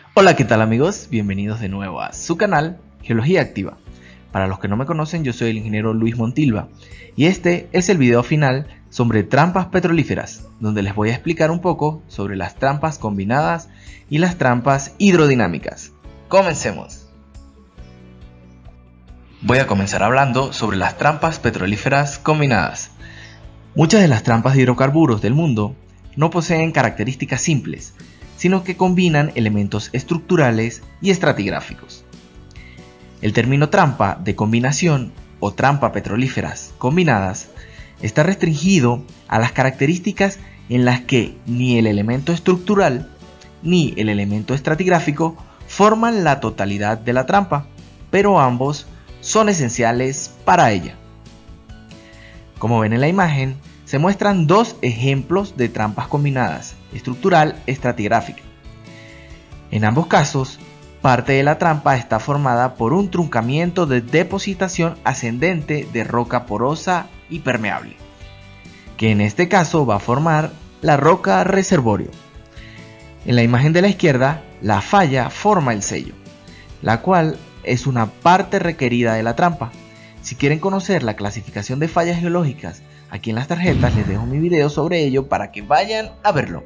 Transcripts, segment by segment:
Hola, ¿qué tal amigos? Bienvenidos de nuevo a su canal Geología Activa. Para los que no me conocen, yo soy el ingeniero Luis Montilva y este es el video final sobre trampas petrolíferas, donde les voy a explicar un poco sobre las trampas combinadas y las trampas hidrodinámicas. ¡Comencemos! Voy a comenzar hablando sobre las trampas petrolíferas combinadas. Muchas de las trampas de hidrocarburos del mundo no poseen características simples, sino que combinan elementos estructurales y estratigráficos. El término trampa de combinación o trampa petrolíferas combinadas está restringido a las características en las que ni el elemento estructural ni el elemento estratigráfico forman la totalidad de la trampa, pero ambos son esenciales para ella. Como ven en la imagen, se muestran dos ejemplos de trampas combinadas, estructural-estratigráfica. En ambos casos, parte de la trampa está formada por un truncamiento de depositación ascendente de roca porosa y permeable, que en este caso va a formar la roca reservorio. En la imagen de la izquierda, la falla forma el sello, la cual es una parte requerida de la trampa. Si quieren conocer la clasificación de fallas geológicas, aquí en las tarjetas les dejo mi video sobre ello para que vayan a verlo.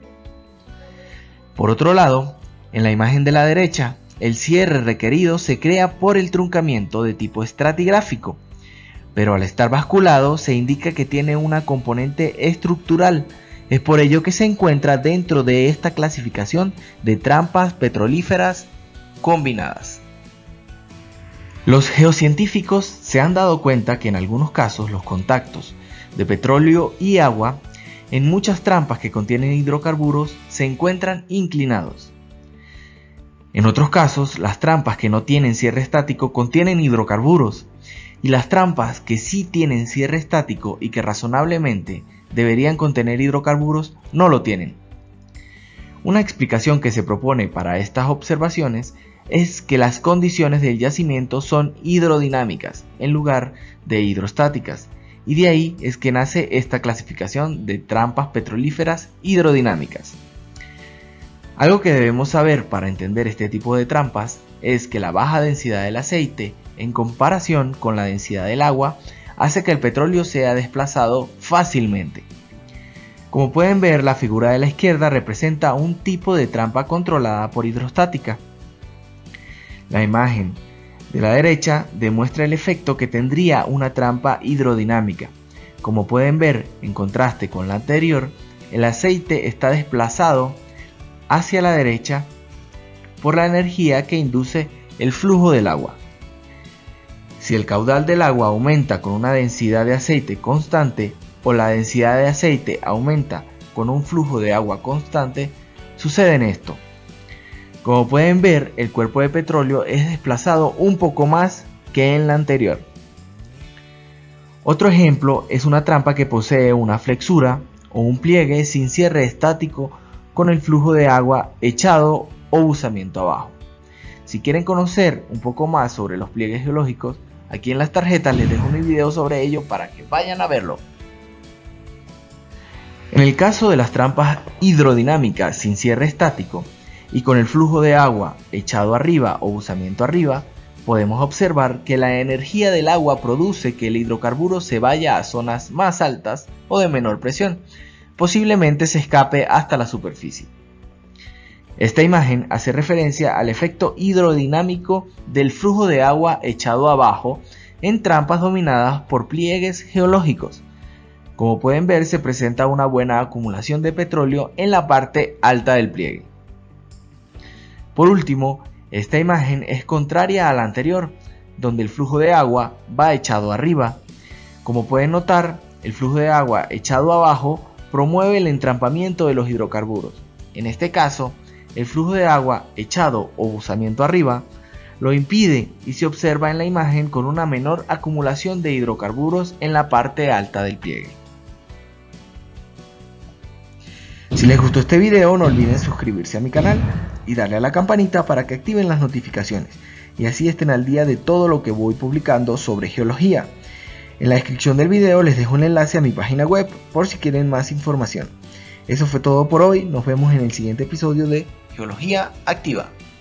Por otro lado, en la imagen de la derecha, el cierre requerido se crea por el truncamiento de tipo estratigráfico, pero al estar basculado se indica que tiene una componente estructural. Es por ello que se encuentra dentro de esta clasificación de trampas petrolíferas combinadas. Los geocientíficos se han dado cuenta que en algunos casos los contactos de petróleo y agua en muchas trampas que contienen hidrocarburos se encuentran inclinados. En otros casos, las trampas que no tienen cierre estático contienen hidrocarburos, y las trampas que sí tienen cierre estático y que razonablemente deberían contener hidrocarburos no lo tienen. Una explicación que se propone para estas observaciones es que las condiciones del yacimiento son hidrodinámicas en lugar de hidrostáticas, y de ahí es que nace esta clasificación de trampas petrolíferas hidrodinámicas. Algo que debemos saber para entender este tipo de trampas es que la baja densidad del aceite en comparación con la densidad del agua hace que el petróleo sea desplazado fácilmente. Como pueden ver, la figura de la izquierda representa un tipo de trampa controlada por hidrostática. La imagen de la derecha demuestra el efecto que tendría una trampa hidrodinámica. Como pueden ver, en contraste con la anterior, el aceite está desplazado hacia la derecha por la energía que induce el flujo del agua. Si el caudal del agua aumenta con una densidad de aceite constante o la densidad de aceite aumenta con un flujo de agua constante, sucede esto. Como pueden ver, el cuerpo de petróleo es desplazado un poco más que en la anterior. Otro ejemplo es una trampa que posee una flexura o un pliegue sin cierre estático con el flujo de agua echado o buzamiento abajo. Si quieren conocer un poco más sobre los pliegues geológicos, aquí en las tarjetas les dejo mi video sobre ello para que vayan a verlo. En el caso de las trampas hidrodinámicas sin cierre estático y con el flujo de agua echado arriba o buzamiento arriba, podemos observar que la energía del agua produce que el hidrocarburo se vaya a zonas más altas o de menor presión. Posiblemente se escape hasta la superficie. Esta imagen hace referencia al efecto hidrodinámico del flujo de agua echado abajo en trampas dominadas por pliegues geológicos. Como pueden ver, se presenta una buena acumulación de petróleo en la parte alta del pliegue. Por último, esta imagen es contraria a la anterior, donde el flujo de agua va echado arriba. Como pueden notar, el flujo de agua echado abajo promueve el entrampamiento de los hidrocarburos. En este caso, el flujo de agua echado o buzamiento arriba lo impide y se observa en la imagen con una menor acumulación de hidrocarburos en la parte alta del pliegue. Si les gustó este video, no olviden suscribirse a mi canal y darle a la campanita para que activen las notificaciones y así estén al día de todo lo que voy publicando sobre geología. En la descripción del video les dejo un enlace a mi página web por si quieren más información. Eso fue todo por hoy, nos vemos en el siguiente episodio de Geología Activa.